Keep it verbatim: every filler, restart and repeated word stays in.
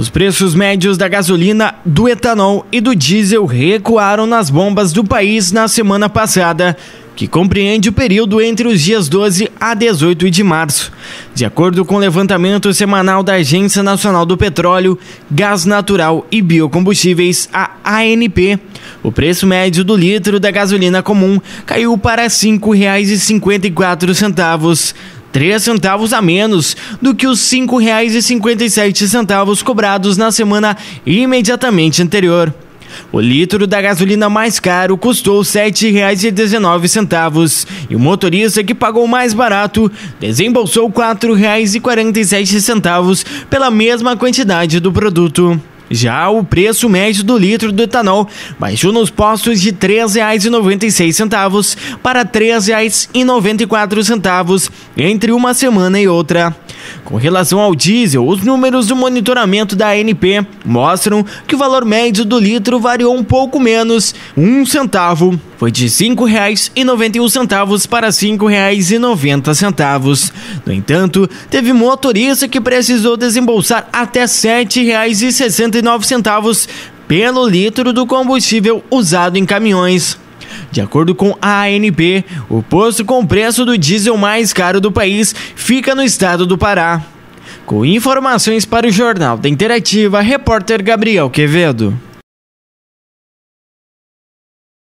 Os preços médios da gasolina, do etanol e do diesel recuaram nas bombas do país na semana passada, que compreende o período entre os dias doze a dezoito de março. De acordo com o levantamento semanal da Agência Nacional do Petróleo, Gás Natural e Biocombustíveis, a A N P, o preço médio do litro da gasolina comum caiu para cinco reais e cinquenta e quatro centavos. três centavos a menos do que os cinco reais e cinquenta e sete centavos cobrados na semana imediatamente anterior. O litro da gasolina mais caro custou sete reais e dezenove centavos e o motorista que pagou mais barato desembolsou quatro reais e quarenta e sete centavos pela mesma quantidade do produto. Já o preço médio do litro do etanol baixou nos postos de três reais e noventa e seis centavos para três reais e noventa e quatro centavos entre uma semana e outra. Com relação ao diesel, os números do monitoramento da A N P mostram que o valor médio do litro variou um pouco menos, um centavo. Foi de cinco reais e noventa e um centavos para cinco reais e noventa centavos. No entanto, teve motorista que precisou desembolsar até sete reais e sessenta e nove centavos pelo litro do combustível usado em caminhões. De acordo com a A N P, o posto com o preço do diesel mais caro do país fica no estado do Pará. Com informações para o Jornal da Interativa, repórter Gabriel Quevedo.